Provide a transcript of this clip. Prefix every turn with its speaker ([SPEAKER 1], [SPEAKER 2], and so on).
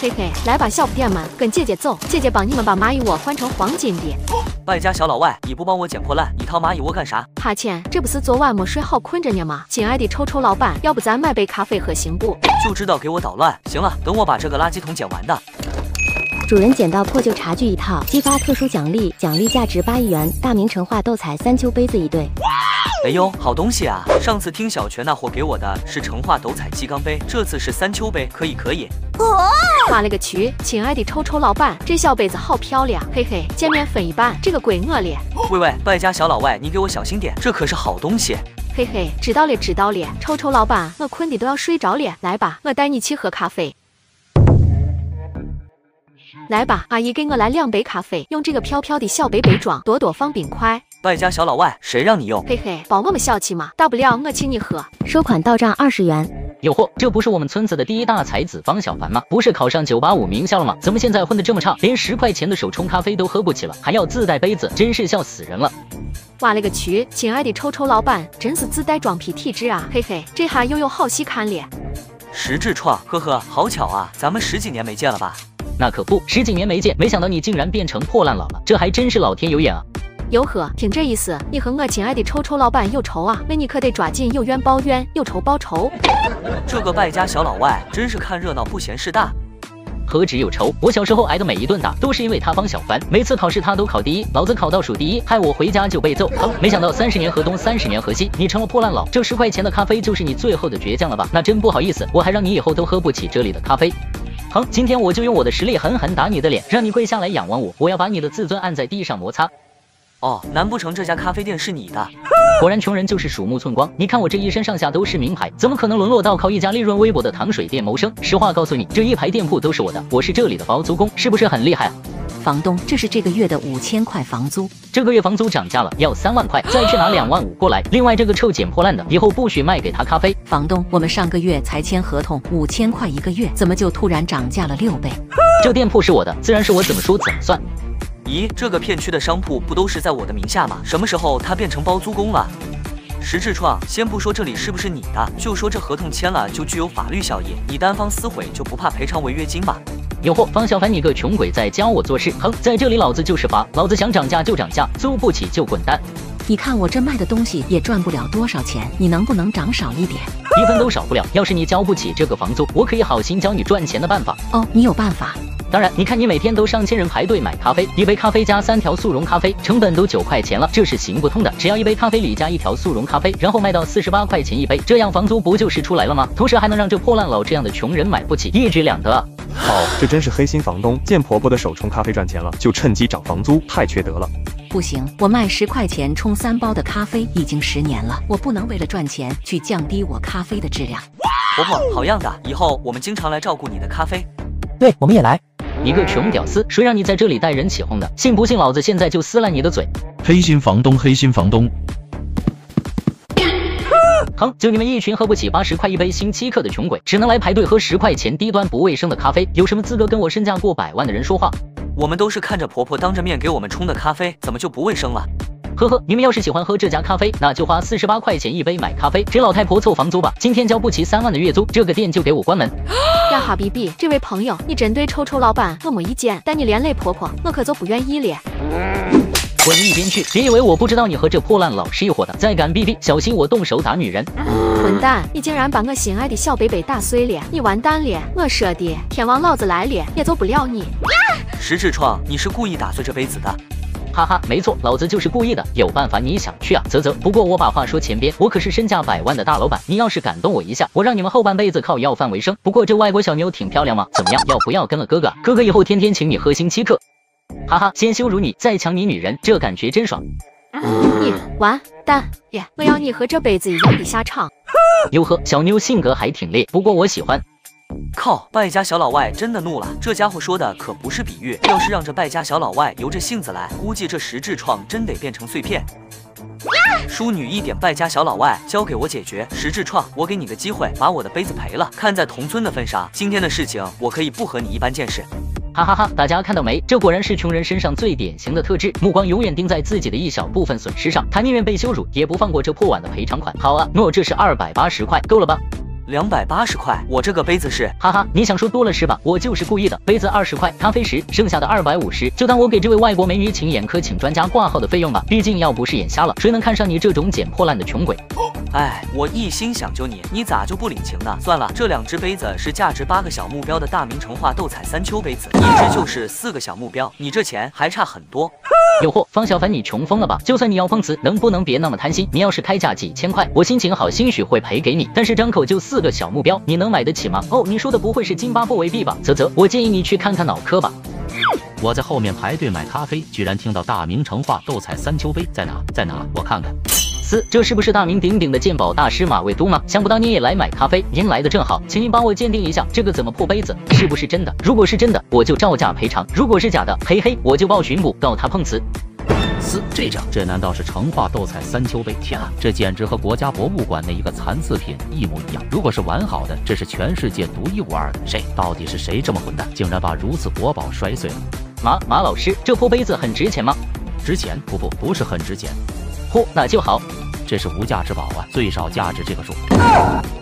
[SPEAKER 1] 嘿嘿，来吧，小不点们，跟姐姐走，姐姐帮你们把蚂蚁窝换成黄金的。
[SPEAKER 2] 败家小老外，你不帮我捡破烂，你掏蚂蚁窝干啥？
[SPEAKER 1] 哈欠，这不是昨晚没睡好困着呢吗？亲爱的臭臭老板，要不咱买杯咖啡喝行不？
[SPEAKER 2] 就知道给我捣乱。行了，等我把这个垃圾桶捡完的。
[SPEAKER 3] 主人捡到破旧茶具一套，激发特殊奖励，奖励价值8亿元，大明成化斗彩3球杯子1对。
[SPEAKER 2] 哎呦，好东西啊！上次听小泉那货给我的是成化斗彩鸡缸杯，这次是3球杯，可以。
[SPEAKER 1] 妈了个去！亲爱的臭臭老板，这小杯子好漂亮，嘿嘿，见面分一半，这个归我了。
[SPEAKER 2] 喂，败家小老外，你给我小心点，这可是好东西。
[SPEAKER 1] 嘿嘿，知道了。臭臭老板，我困的都要睡着了，来吧，我带你去喝咖啡。来吧，阿姨，给我来2杯咖啡，用这个飘飘的小杯杯装，多放冰块。
[SPEAKER 2] 败家小老外，谁让你用？
[SPEAKER 1] 嘿嘿，包我们小气嘛，大不了我请你喝。
[SPEAKER 3] 收款到账20元。
[SPEAKER 4] 有货，这不是我们村子的第一大才子方小凡吗？不是考上985名校了吗？怎么现在混得这么差，连10块钱的手冲咖啡都喝不起了，还要自带杯子，真是笑死人了。
[SPEAKER 1] 哇了个去！亲爱的臭臭老板，真是自带装逼体质啊！嘿嘿，这下又有好戏看了。
[SPEAKER 2] 石智创，呵呵，好巧啊，咱们10几年没见了吧？
[SPEAKER 4] 那可不，10几年没见，没想到你竟然变成破烂佬了，这还真是老天有眼啊！
[SPEAKER 1] 哟呵，听这意思，你和我亲爱的臭臭老板有仇啊？那你可得抓紧有冤报冤，有仇报仇。
[SPEAKER 2] 这个败家小老外真是看热闹不嫌事大。
[SPEAKER 4] 何止有仇，我小时候挨的每一顿打都是因为他方小凡，每次考试他都考第一，老子考倒数第一，害我回家就被揍。没想到30年河东30年河西，你成了破烂佬，这10块钱的咖啡就是你最后的倔强了吧？那真不好意思，我还让你以后都喝不起这里的咖啡。好，今天我就用我的实力狠狠打你的脸，让你跪下来仰望我，我要把你的自尊按在地上摩擦。
[SPEAKER 2] 哦，难不成这家咖啡店是你的？
[SPEAKER 4] 果然穷人就是鼠目寸光，你看我这一身上下都是名牌，怎么可能沦落到靠一家利润微薄的糖水店谋生？实话告诉你，这一排店铺都是我的，我是这里的包租公，是不是很厉害啊？
[SPEAKER 5] 房东，这是这个月的5000块房租。
[SPEAKER 4] 这个月房租涨价了，要3万块，再去拿2万5过来。另外这个臭捡破烂的，以后不许卖给他咖啡。
[SPEAKER 5] 房东，我们上个月才签合同，5000块1个月，怎么就突然涨价了6倍？
[SPEAKER 4] 这店铺是我的，自然是我怎么说怎么算。
[SPEAKER 2] 咦，这个片区的商铺不都是在我的名下吗？什么时候他变成包租公了？石智创，先不说这里是不是你的，就说这合同签了就具有法律效益，你单方撕毁就不怕赔偿违约金吧？
[SPEAKER 4] 有货，方小凡你个穷鬼在教我做事，哼，在这里老子就是罚，老子想涨价就涨价，租不起就滚蛋。
[SPEAKER 5] 你看我这卖的东西也赚不了多少钱，你能不能涨少一点
[SPEAKER 4] ？1分都少不了，要是你交不起这个房租，我可以好心教你赚钱的办法。
[SPEAKER 5] 哦，你有办法？
[SPEAKER 4] 当然，你看你每天都上千人排队买咖啡，1杯咖啡加3条速溶咖啡，成本都9块钱了，这是行不通的。只要1杯咖啡里加1条速溶咖啡，然后卖到48块钱1杯，这样房租不就是出来了吗？同时还能让这破烂佬这样的穷人买不起，一举两得啊！
[SPEAKER 6] 哦，这真是黑心房东，见婆婆的手冲咖啡赚钱了，就趁机涨房租，太缺德了。
[SPEAKER 5] 不行，我卖10块钱冲3包的咖啡已经10年了，我不能为了赚钱去降低我咖啡的质量。
[SPEAKER 2] 婆婆，好样的，以后我们经常来照顾你的咖啡。
[SPEAKER 7] 对，我们也来。
[SPEAKER 4] 你个穷屌丝，谁让你在这里带人起哄的？信不信老子现在就撕烂你的嘴！
[SPEAKER 8] 黑心房东，黑心房东。
[SPEAKER 4] 哼，就你们一群喝不起80块1杯星期客的穷鬼，只能来排队喝10块钱低端不卫生的咖啡，有什么资格跟我身价过100万的人说话？
[SPEAKER 2] 我们都是看着婆婆当着面给我们冲的咖啡，怎么就不卫生了？
[SPEAKER 4] 呵呵，你们要是喜欢喝这家咖啡，那就花48块钱1杯买咖啡，给老太婆凑房租吧。今天交不齐3万的月租，这个店就给我关门。
[SPEAKER 1] 呀哈比比，这位朋友，你针对臭臭老板我没意见，但你连累婆婆，我可就不愿意了。
[SPEAKER 4] 滚一边去！别以为我不知道你和这破烂佬是一伙的，再敢逼逼，小心我动手打女人！
[SPEAKER 1] 混蛋，你竟然把我心爱的小贝贝打碎了，你完蛋了！我说的，天王老子来了也救不了你。
[SPEAKER 2] 石智创，你是故意打碎这杯子的？
[SPEAKER 4] 哈哈，没错，老子就是故意的。有办法你想去啊？啧啧。不过我把话说前边，我可是身价100万的大老板，你要是敢动我一下，我让你们后半辈子靠要饭为生。不过这外国小妞挺漂亮吗？怎么样，要不要跟了哥哥？哥哥以后天天请你喝星期客。哈哈，先羞辱你，再抢你女人，这感觉真爽。
[SPEAKER 1] 你完蛋耶！我要你和这杯子一样的下场。
[SPEAKER 4] 哟呵，小妞性格还挺烈，不过我喜欢。
[SPEAKER 2] 靠，败家小老外真的怒了，这家伙说的可不是比喻，要是让这败家小老外由着性子来，估计这石智创真得变成碎片。淑女一点，败家小老外交给我解决。石智创，我给你个机会，把我的杯子赔了。看在同村的份上，今天的事情我可以不和你一般见识。
[SPEAKER 4] 哈哈哈，大家看到没？这果然是穷人身上最典型的特质，目光永远盯在自己的一小部分损失上，他宁愿被羞辱，也不放过这破碗的赔偿款。好啊，诺，这是280块，够了吧？
[SPEAKER 2] 280块，我这个杯子是……
[SPEAKER 4] 哈哈，你想说多了是吧？我就是故意的。杯子20块，咖啡10，剩下的250，就当我给这位外国美女请眼科请专家挂号的费用吧。毕竟要不是眼瞎了，谁能看上你这种捡破烂的穷鬼？
[SPEAKER 2] 哎，我一心想救你，你咋就不领情呢？算了，这2只杯子是价值8个小目标的大明城化斗彩3秋杯子，一只就是4个小目标，你这钱还差很多。
[SPEAKER 4] 有货，方小凡，你穷疯了吧？就算你要碰瓷，能不能别那么贪心？你要是开价几千块，我心情好，兴许会赔给你。但是张口就4个小目标，你能买得起吗？哦，你说的不会是津巴布韦币吧？啧，我建议你去看看脑科吧。
[SPEAKER 7] 我在后面排队买咖啡，居然听到大明城化斗彩3秋杯在哪？在哪？我看看。
[SPEAKER 4] 这是不是大名鼎鼎的鉴宝大师马未都吗？想不到您也来买咖啡，您来的正好，请您帮我鉴定一下这个怎么破杯子是不是真的？如果是真的，我就照价赔偿；如果是假的，嘿嘿，我就报巡捕告他碰瓷。
[SPEAKER 7] 这难道是城化斗彩3秋杯？天啊，这简直和国家博物馆那一个残次品一模一样。如果是完好的，这是全世界独一无二的。到底是谁这么混蛋，竟然把如此国宝摔碎了？
[SPEAKER 4] 马老师，这破杯子很值钱吗？
[SPEAKER 7] 值钱？不是很值钱。
[SPEAKER 4] 嚯，那就好。
[SPEAKER 7] 这是无价之宝啊，最少价值这个数。